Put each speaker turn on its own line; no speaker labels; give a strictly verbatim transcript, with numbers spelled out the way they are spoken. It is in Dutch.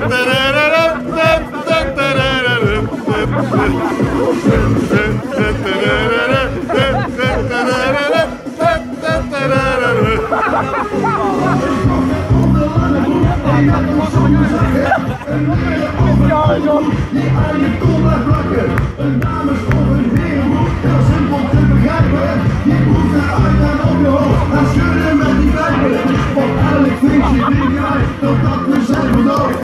Die aan je kop laat plakken. Een naam is voor een wereld, heel simpel te begrijpen. Je moet eruit en op je